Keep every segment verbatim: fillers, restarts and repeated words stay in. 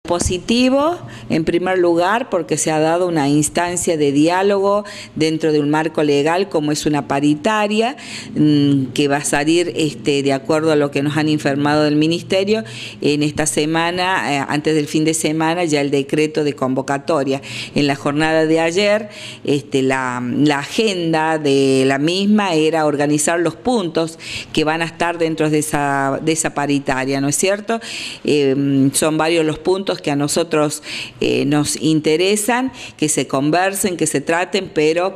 Positivo, en primer lugar, porque se ha dado una instancia de diálogo dentro de un marco legal como es una paritaria, que va a salir este, de acuerdo a lo que nos han informado del Ministerio, en esta semana, eh, antes del fin de semana, ya el decreto de convocatoria. En la jornada de ayer, este, la, la agenda de la misma era organizar los puntos que van a estar dentro de esa, de esa paritaria, ¿no es cierto? Eh, son varios los puntos que a nosotros eh, nos interesan, que se conversen, que se traten, pero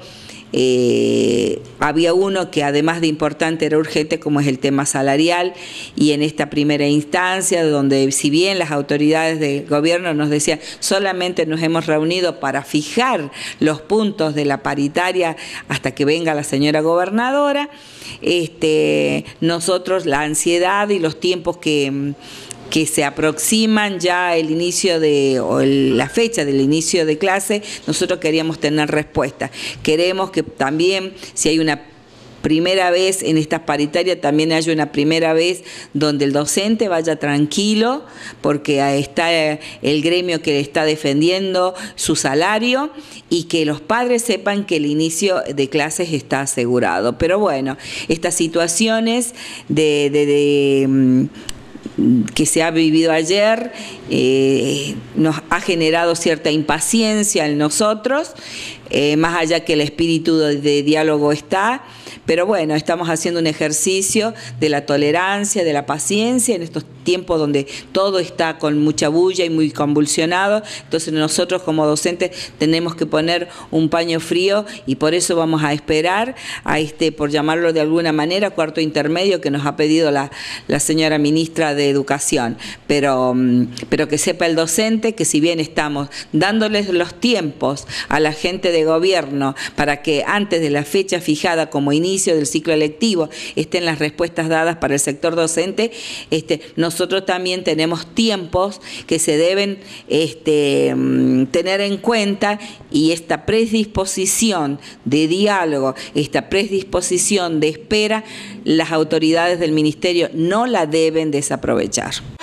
eh, había uno que además de importante era urgente, como es el tema salarial, y en esta primera instancia, donde si bien las autoridades del gobierno nos decían solamente nos hemos reunido para fijar los puntos de la paritaria hasta que venga la señora gobernadora, este, nosotros la ansiedad y los tiempos que que se aproximan ya el inicio de, o el, la fecha del inicio de clase, nosotros queríamos tener respuesta. Queremos que también, si hay una primera vez en estas paritarias, también haya una primera vez donde el docente vaya tranquilo, porque está el gremio que está defendiendo su salario, y que los padres sepan que el inicio de clases está asegurado. Pero bueno, estas situaciones de... de, de que se ha vivido ayer, eh, nos ha generado cierta impaciencia en nosotros, eh, más allá que el espíritu de, de diálogo está, pero bueno, estamos haciendo un ejercicio de la tolerancia, de la paciencia en estos tiempos donde todo está con mucha bulla y muy convulsionado. Entonces nosotros como docentes tenemos que poner un paño frío, y por eso vamos a esperar a este, por llamarlo de alguna manera, cuarto intermedio que nos ha pedido la, la señora ministra de Educación, pero, pero que sepa el docente que si bien estamos dándoles los tiempos a la gente de gobierno para que antes de la fecha fijada como inicio del ciclo electivo estén las respuestas dadas para el sector docente, este, nosotros también tenemos tiempos que se deben este, tener en cuenta, y esta predisposición de diálogo, esta predisposición de espera, las autoridades del Ministerio no la deben desaprovechar.